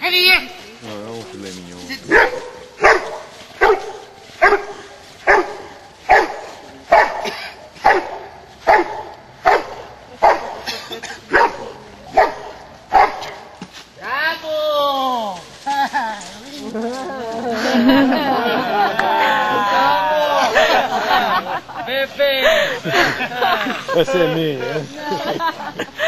Allez. Non, on fait de la mignon. Bravo. Bravo. Pepe. Vai ser minha.